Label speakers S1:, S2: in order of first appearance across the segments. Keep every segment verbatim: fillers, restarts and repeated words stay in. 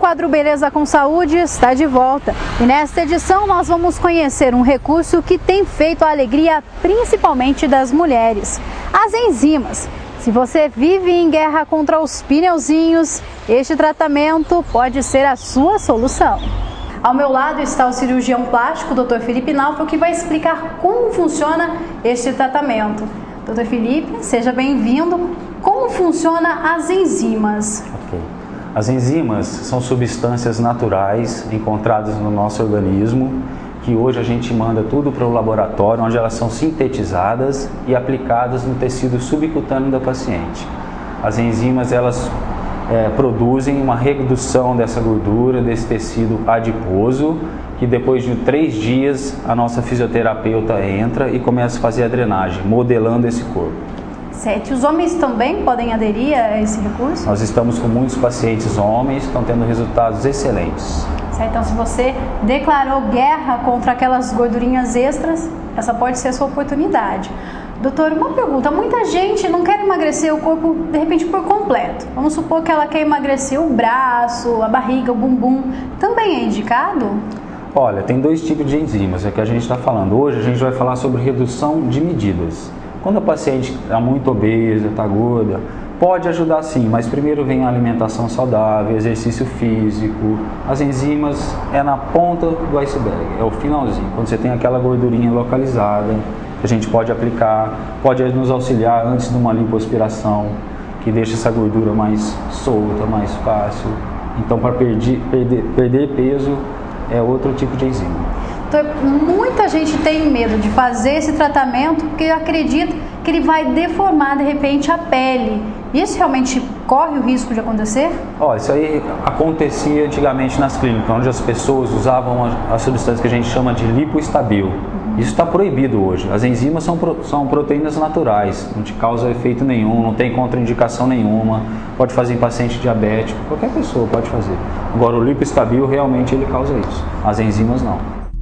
S1: quadro Beleza com Saúde está de volta e nesta edição nós vamos conhecer um recurso que tem feito a alegria principalmente das mulheres, as enzimas. Se você vive em guerra contra os pneuzinhos, este tratamento pode ser a sua solução. Ao meu lado está o cirurgião plástico, doutor Felipe Naufel, que vai explicar como funciona este tratamento. doutor Felipe, seja bem-vindo. Como funcionam as enzimas?
S2: Okay. As enzimas são substâncias naturais encontradas no nosso organismo, que hoje a gente manda tudo para o laboratório, onde elas são sintetizadas e aplicadas no tecido subcutâneo da paciente. As enzimas, elas é, produzem uma redução dessa gordura, desse tecido adiposo, que depois de três dias a nossa fisioterapeuta entra e começa a fazer a drenagem, modelando esse corpo.
S1: Certo. Os homens também podem aderir a esse recurso?
S2: Nós estamos com muitos pacientes homens que estão tendo resultados excelentes.
S1: Certo. Então, se você declarou guerra contra aquelas gordurinhas extras, essa pode ser a sua oportunidade. Doutor, uma pergunta. Muita gente não quer emagrecer o corpo, de repente, por completo. Vamos supor que ela quer emagrecer o braço, a barriga, o bumbum. Também é indicado?
S2: Olha, tem dois tipos de enzimas, é que a gente está falando. Hoje a gente vai falar sobre redução de medidas. Quando a paciente está muito obesa, está gorda, pode ajudar sim, mas primeiro vem a alimentação saudável, exercício físico. As enzimas é na ponta do iceberg, é o finalzinho, quando você tem aquela gordurinha localizada, que a gente pode aplicar, pode nos auxiliar antes de uma lipoaspiração, que deixa essa gordura mais solta, mais fácil. Então, para perder, perder, perder peso, é outro tipo de enzima.
S1: Então, muita gente tem medo de fazer esse tratamento porque acredita que ele vai deformar de repente a pele. Isso realmente corre o risco de acontecer?
S2: Ó, isso aí acontecia antigamente nas clínicas, onde as pessoas usavam a, a substância que a gente chama de lipoestabil. Uhum. Isso está proibido hoje. As enzimas são, pro, são proteínas naturais, não te causa efeito nenhum, não tem contraindicação nenhuma. Pode fazer em paciente diabético, qualquer pessoa pode fazer. Agora, o lipoestabil realmente ele causa isso, as enzimas não.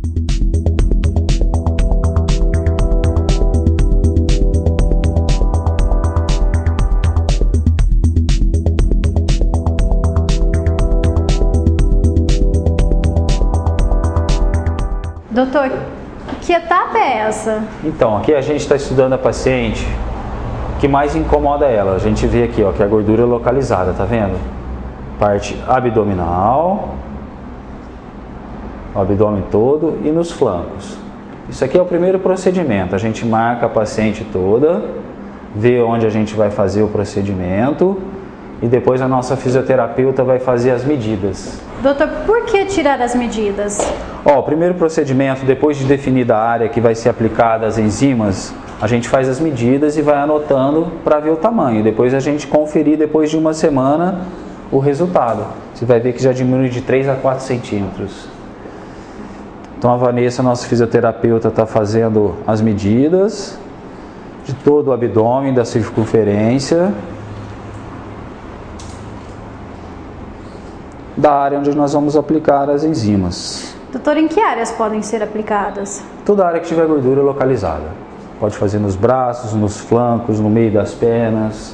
S1: Doutor, que etapa é essa?
S2: Então, aqui a gente está estudando a paciente, o que mais incomoda ela. A gente vê aqui, ó, que a gordura é localizada, tá vendo? Parte abdominal, o abdômen todo e nos flancos. Isso aqui é o primeiro procedimento. A gente marca a paciente toda, vê onde a gente vai fazer o procedimento e depois a nossa fisioterapeuta vai fazer as medidas.
S1: Doutor, por que tirar as medidas?
S2: Ó, o primeiro procedimento, depois de definida a área que vai ser aplicada as enzimas, a gente faz as medidas e vai anotando para ver o tamanho. Depois a gente conferir, depois de uma semana, o resultado. Você vai ver que já diminui de três a quatro centímetros. Então a Vanessa, nossa fisioterapeuta, está fazendo as medidas de todo o abdômen, da circunferência, da área onde nós vamos aplicar as enzimas.
S1: Doutor, em que áreas podem ser aplicadas?
S2: Toda área que tiver gordura localizada. Pode fazer nos braços, nos flancos, no meio das pernas.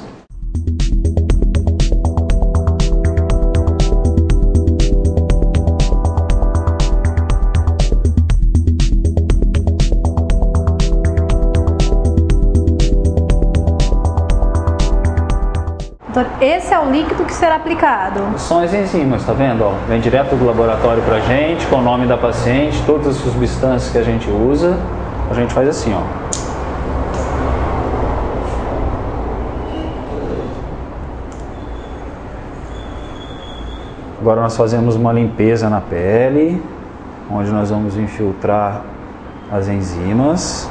S1: Esse é o líquido que será aplicado?
S2: São as enzimas, tá vendo? Ó, vem direto do laboratório pra gente, com o nome da paciente, todas as substâncias que a gente usa. A gente faz assim, ó. Agora nós fazemos uma limpeza na pele, onde nós vamos infiltrar as enzimas.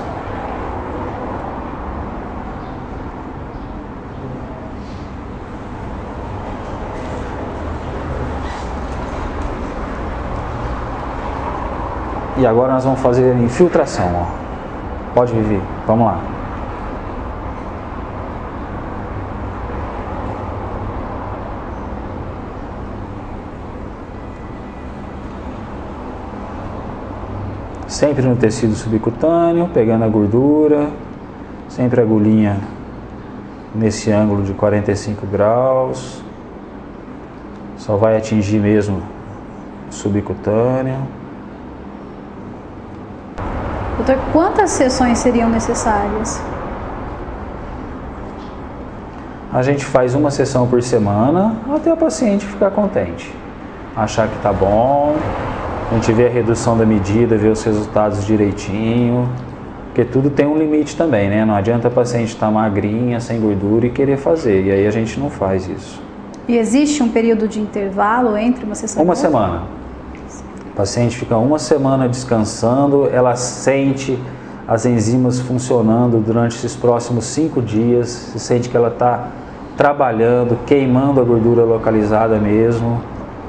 S2: E agora nós vamos fazer a infiltração, ó. Pode vir, vamos lá. Sempre no tecido subcutâneo, pegando a gordura, sempre a agulhinha nesse ângulo de quarenta e cinco graus. Só Só vai atingir mesmo subcutâneo.
S1: Doutor, quantas sessões seriam necessárias?
S2: A gente faz uma sessão por semana até o paciente ficar contente, achar que tá bom, a gente vê a redução da medida, vê os resultados direitinho, porque tudo tem um limite também, né? Não adianta a paciente estar magrinha, sem gordura e querer fazer, e aí a gente não faz isso.
S1: E existe um período de intervalo entre uma sessão e
S2: Uma
S1: outra?
S2: semana. O paciente fica uma semana descansando, ela sente as enzimas funcionando durante esses próximos cinco dias, se sente que ela está trabalhando, queimando a gordura localizada mesmo.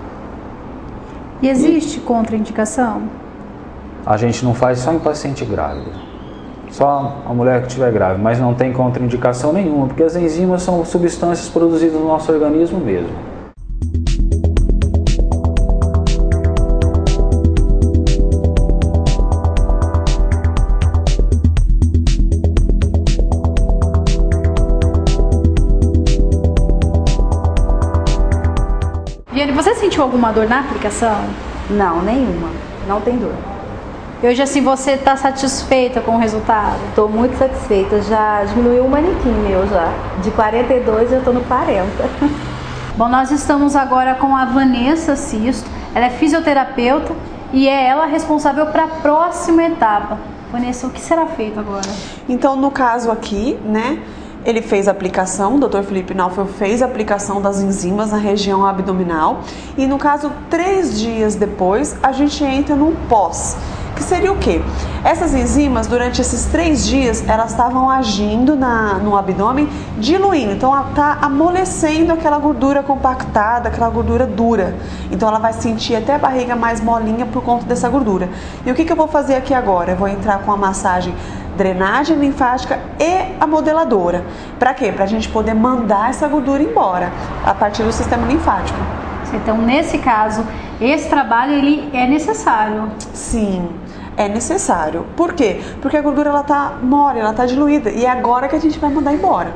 S1: E existe contraindicação?
S2: A gente não faz só em paciente grávida, só a mulher que estiver grávida, mas não tem contraindicação nenhuma, porque as enzimas são substâncias produzidas no nosso organismo mesmo.
S1: Viane, você sentiu alguma dor na aplicação?
S3: Não, nenhuma. Não tem dor.
S1: E hoje assim você está satisfeita com o resultado?
S3: Estou muito satisfeita. Já diminuiu o manequim meu já. De quarenta e dois eu estou no quarenta.
S1: Bom, nós estamos agora com a Vanessa Sisto. Ela é fisioterapeuta e é ela responsável para a próxima etapa. Vanessa, o que será feito agora?
S4: Então, no caso aqui, né, ele fez a aplicação, o doutor Felipe Naufel fez a aplicação das enzimas na região abdominal e, no caso, três dias depois, a gente entra no pós, que seria o quê? Essas enzimas, durante esses três dias, elas estavam agindo na, no abdômen, diluindo, então ela está amolecendo aquela gordura compactada, aquela gordura dura, então ela vai sentir até a barriga mais molinha por conta dessa gordura. E o que, que eu vou fazer aqui agora? Eu vou entrar com a massagem drenagem linfática e a modeladora. Para quê? Para a gente poder mandar essa gordura embora a partir do sistema linfático.
S1: Então, nesse caso, esse trabalho ele é necessário.
S4: Sim, é necessário. Por quê? Porque a gordura ela tá mole, ela tá diluída e é agora que a gente vai mandar embora.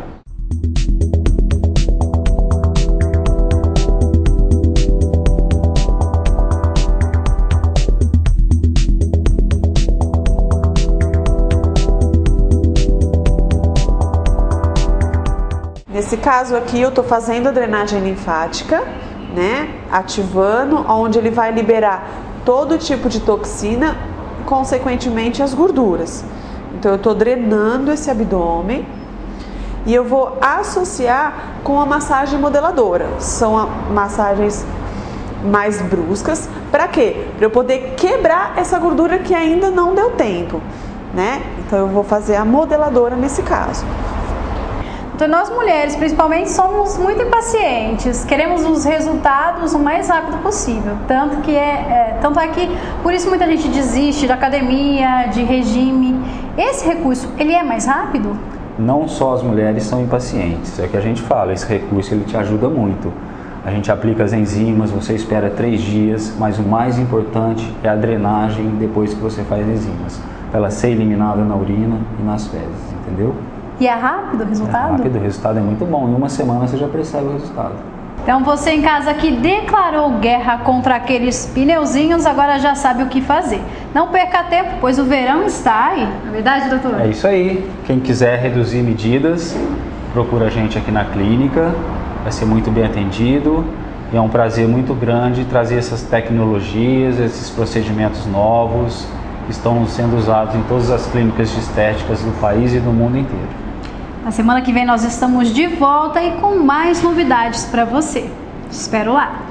S4: Nesse caso aqui eu estou fazendo a drenagem linfática, né, ativando, onde ele vai liberar todo tipo de toxina, consequentemente as gorduras. Então eu estou drenando esse abdômen e eu vou associar com a massagem modeladora. São massagens mais bruscas, para quê? Para eu poder quebrar essa gordura que ainda não deu tempo, né? Então eu vou fazer a modeladora nesse caso.
S1: Então, nós mulheres, principalmente, somos muito impacientes, queremos os resultados o mais rápido possível, tanto que é, é, tanto é que por isso muita gente desiste de academia, de regime. Esse recurso, ele é mais rápido?
S2: Não só as mulheres são impacientes, é o que a gente fala, esse recurso ele te ajuda muito. A gente aplica as enzimas, você espera três dias, mas o mais importante é a drenagem depois que você faz enzimas, para ela ser eliminada na urina e nas fezes, entendeu?
S1: E é rápido o resultado?
S2: É rápido, o resultado é muito bom. Em uma semana você já percebe o resultado.
S1: Então você em casa que declarou guerra contra aqueles pneuzinhos, agora já sabe o que fazer. Não perca tempo, pois o verão está aí. Não é verdade, doutor?
S2: É isso aí. Quem quiser reduzir medidas, procura a gente aqui na clínica. Vai ser muito bem atendido. E é um prazer muito grande trazer essas tecnologias, esses procedimentos novos que estão sendo usados em todas as clínicas de estéticas do país e do mundo inteiro.
S1: Na semana que vem nós estamos de volta e com mais novidades para você. Te espero lá!